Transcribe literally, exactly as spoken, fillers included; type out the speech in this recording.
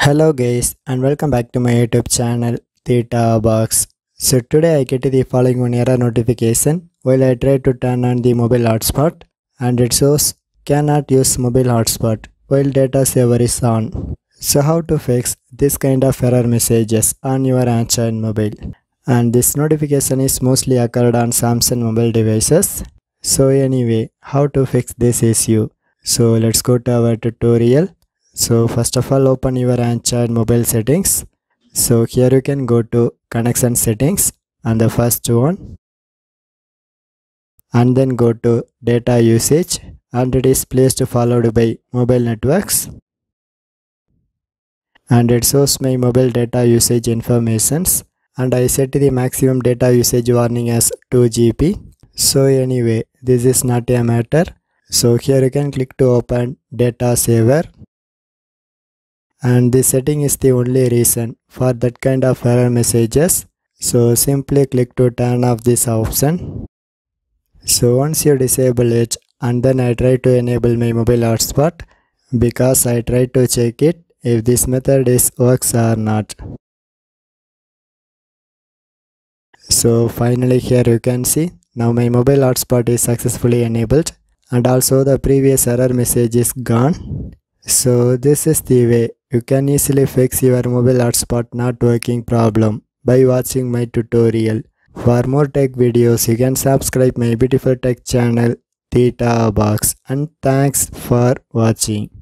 Hello guys and welcome back to my YouTube channel Theta Box. So today I get the following one error notification while I try to turn on the mobile hotspot and it shows cannot use mobile hotspot while data saver is on. So how to fix this kind of error messages on your Android mobile? And this notification is mostly occurred on Samsung mobile devices. So anyway, how to fix this issue? So let's go to our tutorial. So first of all, open your Android mobile settings. So here you can go to connection settings and the first one, and then go to data usage and it is placed followed by mobile networks, and it shows my mobile data usage informations, and I set the maximum data usage warning as two G B. So anyway, this is not a matter. So here you can click to open data saver. And this setting is the only reason for that kind of error messages. So simply click to turn off this option. So once you disable it, and then I try to enable my mobile hotspot because I try to check it if this method is works or not. So finally here you can see now my mobile hotspot is successfully enabled and also the previous error message is gone. So this is the way you can easily fix your mobile hotspot not working problem by watching my tutorial. For more tech videos, you can subscribe my beautiful tech channel Theta Box, and thanks for watching.